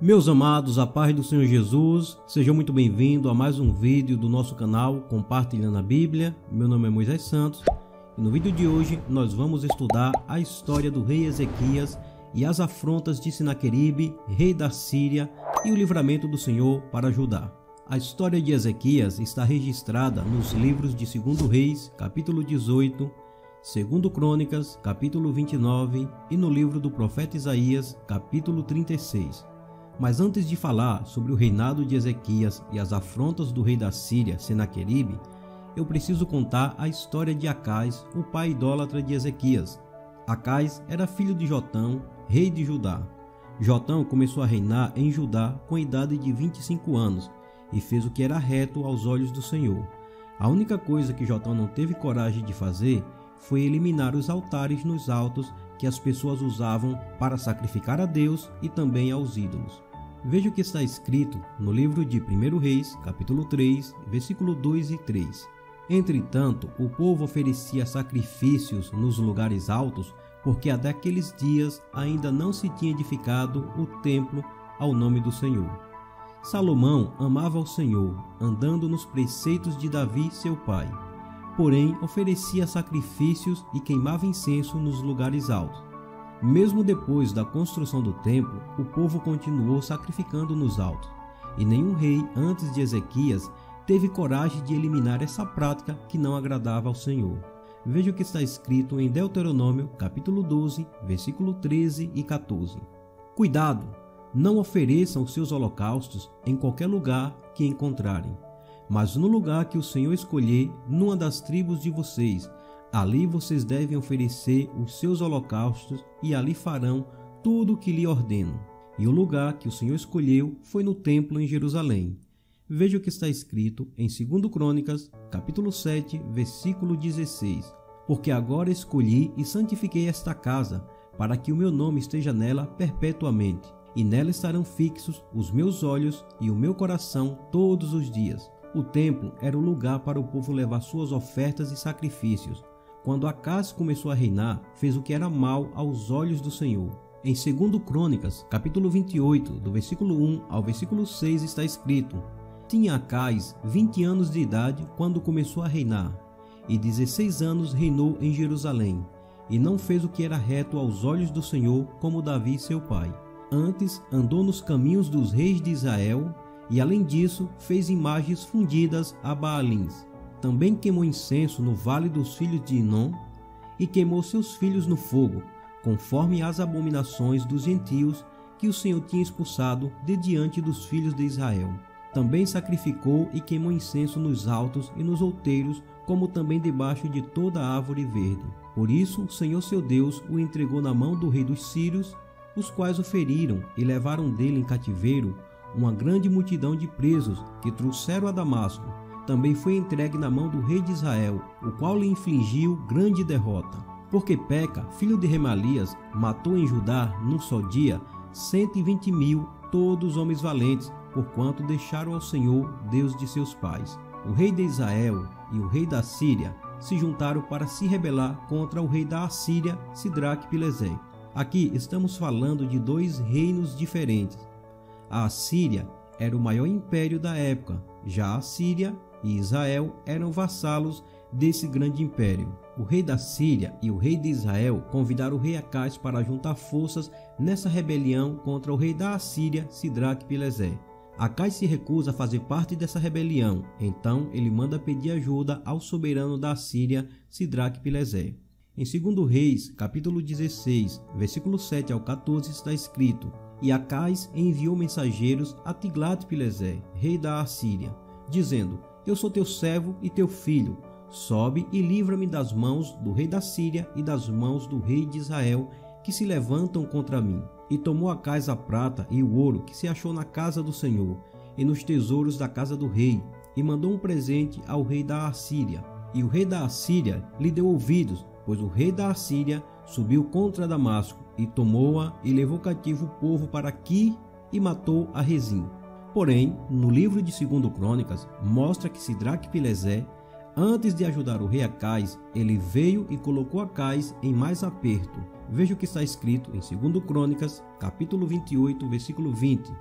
Meus amados, a paz do Senhor Jesus, sejam muito bem-vindos a mais um vídeo do nosso canal Compartilhando a Bíblia. Meu nome é Moisés Santos e no vídeo de hoje nós vamos estudar a história do rei Ezequias e as afrontas de Senaqueribe, rei da Síria, e o livramento do Senhor para Judá. A história de Ezequias está registrada nos livros de 2 Reis, capítulo 18, 2 Crônicas, capítulo 29 e no livro do profeta Isaías, capítulo 36. Mas antes de falar sobre o reinado de Ezequias e as afrontas do rei da Síria, Senaqueribe, eu preciso contar a história de Acais, o pai idólatra de Ezequias. Acais era filho de Jotão, rei de Judá. Jotão começou a reinar em Judá com a idade de 25 anos e fez o que era reto aos olhos do Senhor. A única coisa que Jotão não teve coragem de fazer foi eliminar os altares nos altos que as pessoas usavam para sacrificar a Deus e também aos ídolos. Veja o que está escrito no livro de 1 Reis, capítulo 3, versículo 2 e 3. Entretanto, o povo oferecia sacrifícios nos lugares altos, porque até aqueles dias ainda não se tinha edificado o templo ao nome do Senhor. Salomão amava o Senhor, andando nos preceitos de Davi, seu pai. Porém, oferecia sacrifícios e queimava incenso nos lugares altos. Mesmo depois da construção do templo, o povo continuou sacrificando nos altos, e nenhum rei antes de Ezequias teve coragem de eliminar essa prática que não agradava ao Senhor. Veja o que está escrito em Deuteronômio, capítulo 12, versículo 13 e 14. Cuidado, não ofereçam os seus holocaustos em qualquer lugar que encontrarem, mas no lugar que o Senhor escolher, numa das tribos de vocês, ali vocês devem oferecer os seus holocaustos e ali farão tudo o que lhe ordeno. E o lugar que o Senhor escolheu foi no templo em Jerusalém. Veja o que está escrito em 2 Crônicas, capítulo 7, versículo 16. Porque agora escolhi e santifiquei esta casa, para que o meu nome esteja nela perpetuamente, e nela estarão fixos os meus olhos e o meu coração todos os dias. O templo era o lugar para o povo levar suas ofertas e sacrifícios. Quando Acais começou a reinar, fez o que era mal aos olhos do Senhor. Em 2 Crônicas, capítulo 28, do versículo 1 ao versículo 6 está escrito: Tinha Acais 20 anos de idade quando começou a reinar, e 16 anos reinou em Jerusalém, e não fez o que era reto aos olhos do Senhor como Davi seu pai. Antes andou nos caminhos dos reis de Israel, e além disso fez imagens fundidas a Baalins. Também queimou incenso no vale dos filhos de Inom e queimou seus filhos no fogo, conforme as abominações dos gentios que o Senhor tinha expulsado de diante dos filhos de Israel. Também sacrificou e queimou incenso nos altos e nos outeiros, como também debaixo de toda árvore verde. Por isso o Senhor seu Deus o entregou na mão do rei dos sírios, os quais o feriram e levaram dele em cativeiro uma grande multidão de presos que trouxeram a Damasco. Também foi entregue na mão do rei de Israel, o qual lhe infligiu grande derrota. Porque Peca, filho de Remalias, matou em Judá, num só dia, 120.000, todos homens valentes, porquanto deixaram ao Senhor, Deus de seus pais. O rei de Israel e o rei da Síria se juntaram para se rebelar contra o rei da Assíria, Sidraque-Pileser. Aqui estamos falando de dois reinos diferentes. A Assíria era o maior império da época, já a Síria e Israel eram vassalos desse grande império. O rei da Síria e o rei de Israel convidaram o rei Acais para juntar forças nessa rebelião contra o rei da Assíria, Sidraque-Pileser. Acais se recusa a fazer parte dessa rebelião, então ele manda pedir ajuda ao soberano da Síria, Sidraque-Pileser. Em 2 Reis, capítulo 16, versículo 7 ao 14 está escrito: E Acais enviou mensageiros a Tiglat-Pileser, rei da Assíria, dizendo: Eu sou teu servo e teu filho, sobe e livra-me das mãos do rei da Síria e das mãos do rei de Israel, que se levantam contra mim. E tomou Acais a prata e o ouro que se achou na casa do Senhor e nos tesouros da casa do rei, e mandou um presente ao rei da Assíria. E o rei da Assíria lhe deu ouvidos, pois o rei da Assíria subiu contra Damasco e tomou-a e levou cativo o povo para aqui e matou a Rezim. Porém, no livro de 2 Crônicas, mostra que Sidraque-Pileser, antes de ajudar o rei Acais, ele veio e colocou Acais em mais aperto. Veja o que está escrito em 2 Crônicas, capítulo 28, versículo 20.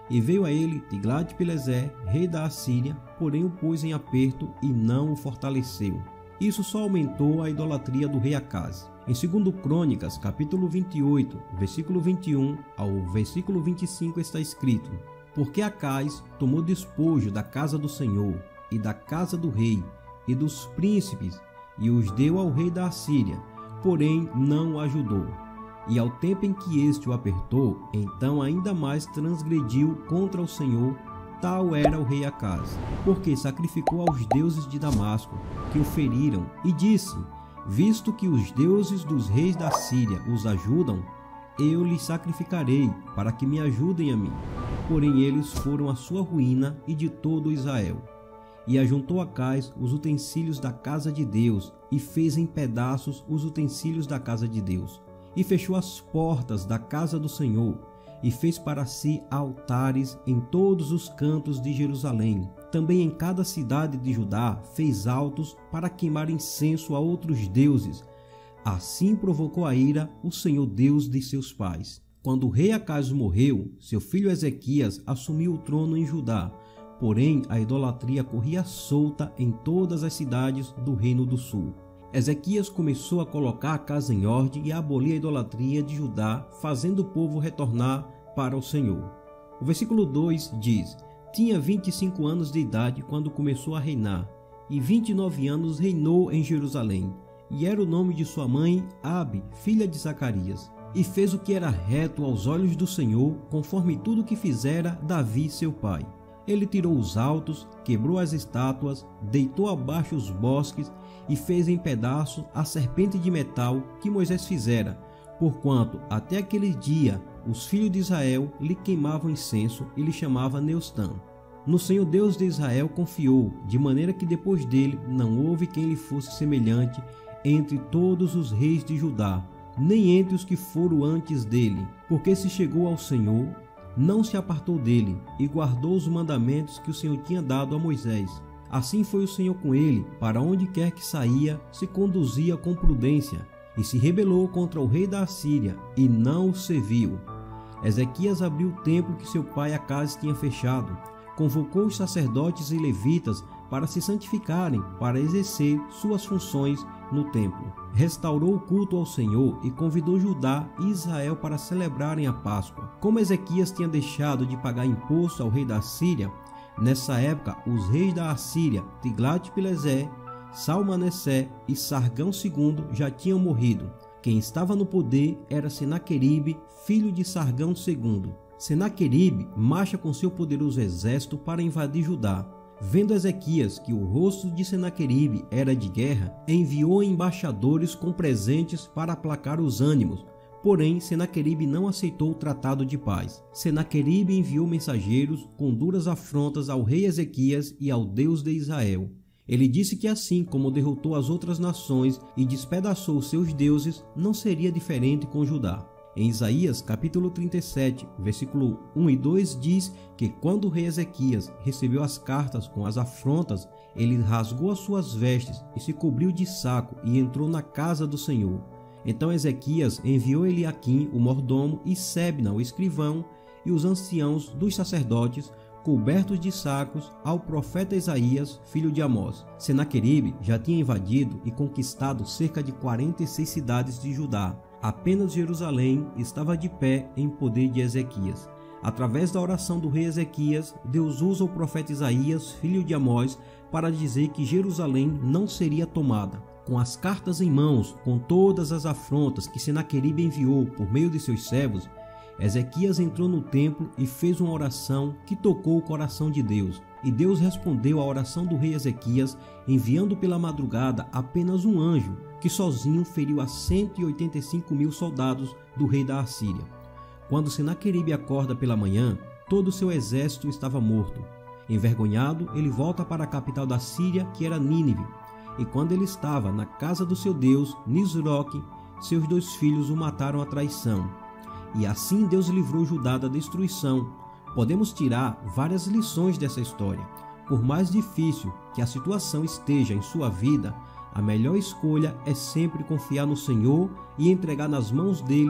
E veio a ele Tiglat-Pileser, rei da Assíria, porém o pôs em aperto e não o fortaleceu. Isso só aumentou a idolatria do rei Acaz. Em 2 Crônicas, capítulo 28, versículo 21 ao versículo 25 está escrito: Porque Acaz tomou despojo da casa do Senhor e da casa do rei e dos príncipes e os deu ao rei da Assíria, porém não o ajudou. E ao tempo em que este o apertou, então ainda mais transgrediu contra o Senhor. Tal era o rei Acaz, porque sacrificou aos deuses de Damasco, que o feriram, e disse: Visto que os deuses dos reis da Síria os ajudam, eu lhes sacrificarei, para que me ajudem a mim. Porém eles foram a sua ruína e de todo Israel. E ajuntou Acaz os utensílios da casa de Deus, e fez em pedaços os utensílios da casa de Deus, e fechou as portas da casa do Senhor, e fez para si altares em todos os cantos de Jerusalém. Também em cada cidade de Judá fez altos para queimar incenso a outros deuses. Assim provocou a ira o Senhor Deus de seus pais. Quando o rei Acaz morreu, seu filho Ezequias assumiu o trono em Judá. Porém, a idolatria corria solta em todas as cidades do Reino do Sul. Ezequias começou a colocar a casa em ordem e a abolir a idolatria de Judá, fazendo o povo retornar para o Senhor. O versículo 2 diz: Tinha 25 anos de idade quando começou a reinar, e 29 anos reinou em Jerusalém. E era o nome de sua mãe Abi, filha de Zacarias. E fez o que era reto aos olhos do Senhor, conforme tudo que fizera Davi seu pai. Ele tirou os altos, quebrou as estátuas, deitou abaixo os bosques e fez em pedaços a serpente de metal que Moisés fizera, porquanto até aquele dia os filhos de Israel lhe queimavam incenso e lhe chamava Neustã. No Senhor Deus de Israel confiou, de maneira que depois dele não houve quem lhe fosse semelhante entre todos os reis de Judá, nem entre os que foram antes dele, porque se chegou ao Senhor, não se apartou dele, e guardou os mandamentos que o Senhor tinha dado a Moisés. Assim foi o Senhor com ele, para onde quer que saía, se conduzia com prudência, e se rebelou contra o rei da Assíria, e não o serviu. Ezequias abriu o templo que seu pai Acaz tinha fechado, convocou os sacerdotes e levitas para se santificarem, para exercer suas funções no templo. Restaurou o culto ao Senhor e convidou Judá e Israel para celebrarem a Páscoa. Como Ezequias tinha deixado de pagar imposto ao rei da Síria, nessa época os reis da Assíria, Tiglat-Pileser, Salmaneser e Sargão II já tinham morrido. Quem estava no poder era Senaqueribe, filho de Sargão II. Senaqueribe marcha com seu poderoso exército para invadir Judá. Vendo Ezequias que o rosto de Senaqueribe era de guerra, enviou embaixadores com presentes para aplacar os ânimos. Porém, Senaqueribe não aceitou o tratado de paz. Senaqueribe enviou mensageiros com duras afrontas ao rei Ezequias e ao Deus de Israel. Ele disse que assim como derrotou as outras nações e despedaçou seus deuses, não seria diferente com Judá. Em Isaías capítulo 37, versículo 1 e 2 diz que quando o rei Ezequias recebeu as cartas com as afrontas, ele rasgou as suas vestes e se cobriu de saco e entrou na casa do Senhor. Então Ezequias enviou Eliaquim, o mordomo, e Sebna, o escrivão, e os anciãos dos sacerdotes, cobertos de sacos, ao profeta Isaías, filho de Amós. Senaqueribe já tinha invadido e conquistado cerca de 46 cidades de Judá. Apenas Jerusalém estava de pé em poder de Ezequias. Através da oração do rei Ezequias, Deus usa o profeta Isaías, filho de Amós, para dizer que Jerusalém não seria tomada. Com as cartas em mãos, com todas as afrontas que Senaqueribe enviou por meio de seus servos, Ezequias entrou no templo e fez uma oração que tocou o coração de Deus. E Deus respondeu à oração do rei Ezequias, enviando pela madrugada apenas um anjo, que sozinho feriu a 185.000 soldados do rei da Assíria. Quando Senaqueribe acorda pela manhã, todo o seu exército estava morto. Envergonhado, ele volta para a capital da Síria, que era Nínive. E quando ele estava na casa do seu Deus, Nisroque, seus 2 filhos o mataram à traição. E assim Deus livrou Judá da destruição. Podemos tirar várias lições dessa história. Por mais difícil que a situação esteja em sua vida, a melhor escolha é sempre confiar no Senhor e entregar nas mãos dele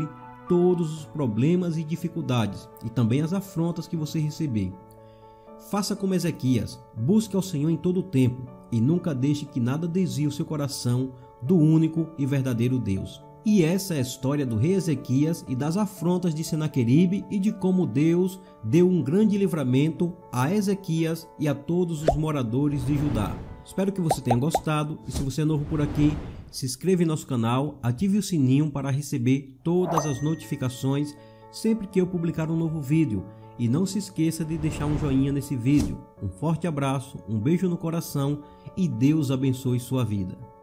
todos os problemas e dificuldades e também as afrontas que você receber. Faça como Ezequias, busque ao Senhor em todo o tempo e nunca deixe que nada desvie o seu coração do único e verdadeiro Deus. E essa é a história do rei Ezequias e das afrontas de Senaqueribe e de como Deus deu um grande livramento a Ezequias e a todos os moradores de Judá. Espero que você tenha gostado e se você é novo por aqui, se inscreva em nosso canal, ative o sininho para receber todas as notificações sempre que eu publicar um novo vídeo. E não se esqueça de deixar um joinha nesse vídeo. Um forte abraço, um beijo no coração e Deus abençoe sua vida.